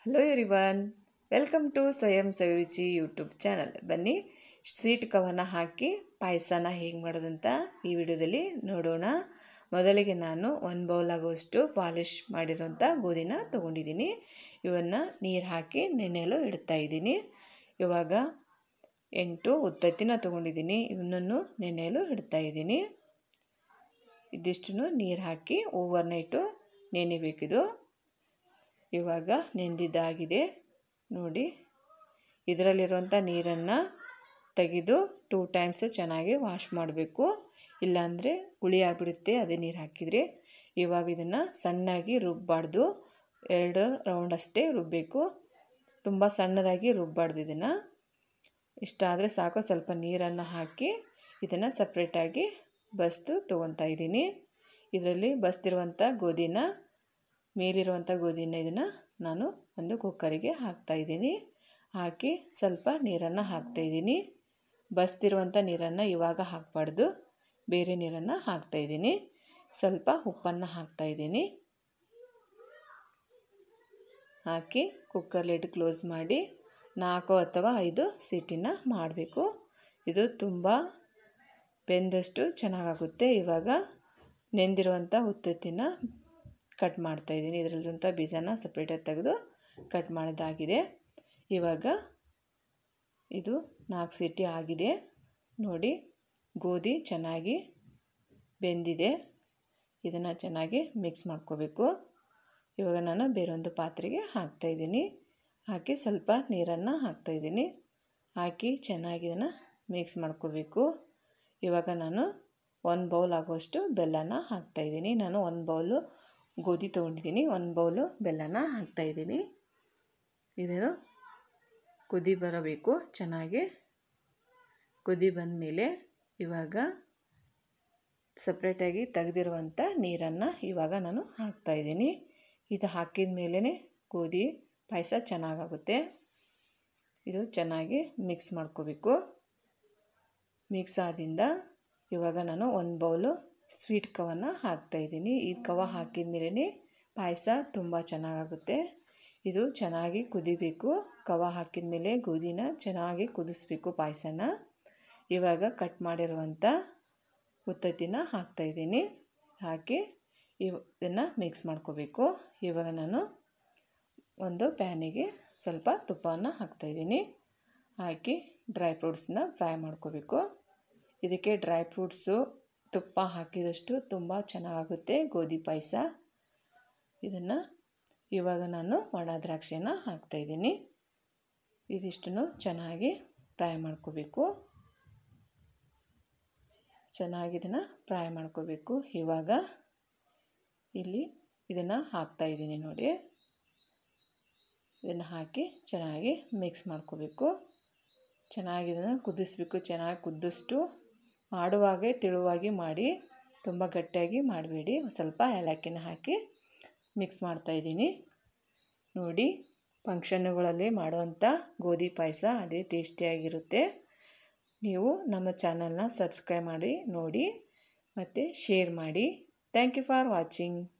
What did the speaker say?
Hello everyone, welcome to Swayam Saviruchi YouTube channel. ಬನ್ನಿ sweet ಕವನ ಹಾಕಿ ಪಾಯಸನ ಹೇಗೆ ಮಾಡೋದಂತ ಈ ವಿಡಿಯೋದಲ್ಲಿ ನೋಡೋಣ. ಮೊದಲಿಗೆ ನಾನು 1 ಬೌಲ್ ಆಗುವಷ್ಟು ಪಾಲಿಶ್ ಮಾಡಿರೋಂಥ ಗೋಧಿನ ತೊಗೊಂಡಿದ್ದೀನಿ. ಇವನ್ನು ನೀರು ಹಾಕಿ ನೆನೆಯಲು ಇಡ್ತಾ ಇದ್ದೀನಿ. ಇವಾಗ 8 ಉತ್ತತ್ತಿನ ತೊಗೊಂಡಿದ್ದೀನಿ. ಇವನನ್ನು ನೆನೆಯಲು ಇಡ್ತಾ ಇದ್ದೀನಿ. ಇದಿಷ್ಟು ನೀರು ಹಾಕಿ ಓವರ್ನೈಟು ನೆನೆಬೇಕಿದು. ಇವಾಗ ನೆಂದಿದ್ದಾಗಿದೆ ನೋಡಿ. ಇದರಲ್ಲಿರುವಂಥ ನೀರನ್ನು ತೆಗೆದು 2 ಟೈಮ್ಸ್ ಚೆನ್ನಾಗಿ ವಾಶ್ ಮಾಡಬೇಕು, ಇಲ್ಲಾಂದರೆ ಹುಳಿ ಆಗಿಬಿಡುತ್ತೆ ಅದೇ ನೀರು ಹಾಕಿದರೆ. ಇವಾಗ ಇದನ್ನು ಸಣ್ಣಾಗಿ ರುಬ್ಬಾರ್ದು, 2 ರೌಂಡ್ ಅಷ್ಟೇ ರುಬ್ಬಬೇಕು, ತುಂಬ ಸಣ್ಣದಾಗಿ ರುಬ್ಬಾರ್ದು. ಇದನ್ನು ಇಷ್ಟಾದರೆ ಸಾಕು. ಸ್ವಲ್ಪ ನೀರನ್ನು ಹಾಕಿ ಇದನ್ನು ಸಪ್ರೇಟಾಗಿ ಬಸ್ದು ತೊಗೊತಾ ಇದ್ದೀನಿ. ಇದರಲ್ಲಿ ಬಸ್ದಿರುವಂಥ ಗೋಧಿನ, ಮೇಲಿರುವಂಥ ಗೋಧಿನ ಇದನ್ನು ನಾನು ಒಂದು ಕುಕ್ಕರಿಗೆ ಹಾಕ್ತಾಯಿದ್ದೀನಿ. ಹಾಕಿ ಸ್ವಲ್ಪ ನೀರನ್ನು ಹಾಕ್ತಾಯಿದ್ದೀನಿ. ಬಸ್ದಿರುವಂಥ ನೀರನ್ನು ಇವಾಗ ಹಾಕಬಾರ್ದು, ಬೇರೆ ನೀರನ್ನು ಹಾಕ್ತಾಯಿದ್ದೀನಿ. ಸ್ವಲ್ಪ ಉಪ್ಪನ್ನು ಹಾಕ್ತಾಯಿದ್ದೀನಿ. ಹಾಕಿ ಕುಕ್ಕರ್ ಲಿಡ್ ಕ್ಲೋಸ್ ಮಾಡಿ 4 ಅಥವಾ 5 ಸೀಟಿನ ಮಾಡಬೇಕು. ಇದು ತುಂಬ ಬೆಂದಷ್ಟು ಚೆನ್ನಾಗಾಗುತ್ತೆ. ಇವಾಗ ನೆಂದಿರುವಂಥ ಉತ್ತತ್ತಿನ ಕಟ್ ಮಾಡ್ತಾಯಿದ್ದೀನಿ. ಇದರಲ್ಲಿರುವಂಥ ಬೀಜನ ಸಪ್ರೇಟಾಗಿ ತೆಗೆದು ಕಟ್ ಮಾಡೋದಾಗಿದೆ. ಇವಾಗ ಇದು 4 ಸೀಟಿ ಆಗಿದೆ ನೋಡಿ. ಗೋಧಿ ಚೆನ್ನಾಗಿ ಬೆಂದಿದೆ. ಇದನ್ನು ಚೆನ್ನಾಗಿ ಮಿಕ್ಸ್ ಮಾಡ್ಕೋಬೇಕು. ಇವಾಗ ನಾನು ಬೇರೊಂದು ಪಾತ್ರೆಗೆ ಹಾಕ್ತಾಯಿದ್ದೀನಿ. ಹಾಕಿ ಸ್ವಲ್ಪ ನೀರನ್ನು ಹಾಕ್ತಾಯಿದ್ದೀನಿ. ಹಾಕಿ ಚೆನ್ನಾಗಿ ಇದನ್ನು ಮಿಕ್ಸ್ ಮಾಡ್ಕೋಬೇಕು. ಇವಾಗ ನಾನು 1 ಬೌಲ್ ಆಗುವಷ್ಟು ಬೆಲ್ಲನ ಹಾಕ್ತಾಯಿದ್ದೀನಿ. ನಾನು 1 ಬೌಲು ಗೋಧಿ ತೊಗೊಂಡಿದ್ದೀನಿ, 1 ಬೌಲು ಬೆಲ್ಲನ ಹಾಕ್ತಾಯಿದ್ದೀನಿ. ಇದನ್ನು ಕುದಿ ಬರಬೇಕು ಚೆನ್ನಾಗಿ. ಕುದಿ ಬಂದ ಮೇಲೆ ಇವಾಗ ಸಪ್ರೇಟಾಗಿ ತೆಗೆದಿರುವಂಥ ನೀರನ್ನು ಇವಾಗ ನಾನು ಹಾಕ್ತಾಯಿದ್ದೀನಿ. ಇದು ಹಾಕಿದ ಮೇಲೇ ಗೋಧಿ ಪಾಯಸ ಚೆನ್ನಾಗಾಗುತ್ತೆ. ಇದು ಚೆನ್ನಾಗಿ ಮಿಕ್ಸ್ ಮಾಡ್ಕೋಬೇಕು. ಮಿಕ್ಸ್ ಆದಿಂದ ಇವಾಗ ನಾನು 1 ಬೌಲು ಸ್ವೀಟ್ ಕವನ ಹಾಕ್ತಾಯಿದ್ದೀನಿ. ಈ ಕವ ಹಾಕಿದ ಮೇಲೇ ಪಾಯಸ ತುಂಬ ಚೆನ್ನಾಗಾಗುತ್ತೆ. ಇದು ಚೆನ್ನಾಗಿ ಕುದಿಬೇಕು. ಕವ ಹಾಕಿದ ಮೇಲೆ ಗೋಧಿನ ಚೆನ್ನಾಗಿ ಕುದಿಸ್ಬೇಕು ಪಾಯಸನ. ಇವಾಗ ಕಟ್ ಮಾಡಿರುವಂಥ ಉತ್ತತ್ತಿನ ಹಾಕ್ತಾಯಿದ್ದೀನಿ. ಹಾಕಿ ಇದನ್ನು ಮಿಕ್ಸ್ ಮಾಡ್ಕೋಬೇಕು. ಇವಾಗ ನಾನು ಒಂದು ಪ್ಯಾನಿಗೆ ಸ್ವಲ್ಪ ತುಪ್ಪವನ್ನು ಹಾಕ್ತಾಯಿದ್ದೀನಿ. ಹಾಕಿ ಡ್ರೈ ಫ್ರೂಟ್ಸನ್ನ ಫ್ರೈ ಮಾಡ್ಕೋಬೇಕು. ಇದಕ್ಕೆ ಡ್ರೈ ಫ್ರೂಟ್ಸು ತುಪ್ಪ ಹಾಕಿದಷ್ಟು ತುಂಬ ಚೆನ್ನಾಗಾಗುತ್ತೆ ಗೋಧಿ ಪಾಯಸ. ಇದನ್ನು ಇವಾಗ ನಾನು ಒಣ ದ್ರಾಕ್ಷಿನ ಹಾಕ್ತಾಯಿದ್ದೀನಿ. ಇದಿಷ್ಟನ್ನು ಚೆನ್ನಾಗಿ ಫ್ರೈ ಮಾಡ್ಕೋಬೇಕು. ಚೆನ್ನಾಗಿ ಇದನ್ನು ಫ್ರೈ ಮಾಡ್ಕೋಬೇಕು. ಇವಾಗ ಇಲ್ಲಿ ಇದನ್ನು ಹಾಕ್ತಾಯಿದ್ದೀನಿ ನೋಡಿ. ಇದನ್ನು ಹಾಕಿ ಚೆನ್ನಾಗಿ ಮಿಕ್ಸ್ ಮಾಡ್ಕೋಬೇಕು. ಚೆನ್ನಾಗಿ ಇದನ್ನು ಕುದಿಸ್ಬೇಕು. ಚೆನ್ನಾಗಿ ಕುದಿದಷ್ಟು ಮಾಡುವಾಗೆ ತೆಳುವಾಗಿ ಮಾಡಿ, ತುಂಬ ಗಟ್ಟಿಯಾಗಿ ಮಾಡಬೇಡಿ. ಸ್ವಲ್ಪ ಏಲಕ್ಕಿನ ಹಾಕಿ ಮಿಕ್ಸ್ ಮಾಡ್ತಾಯಿದ್ದೀನಿ ನೋಡಿ. ಫಂಕ್ಷನ್ನುಗಳಲ್ಲಿ ಮಾಡುವಂಥ ಗೋಧಿ ಪಾಯಸ ಅದೇ ಟೇಸ್ಟಿಯಾಗಿರುತ್ತೆ. ನೀವು ನಮ್ಮ ಚಾನಲ್ನ ಸಬ್ಸ್ಕ್ರೈಬ್ ಮಾಡಿ ನೋಡಿ ಮತ್ತು ಶೇರ್ ಮಾಡಿ. Thank you for watching.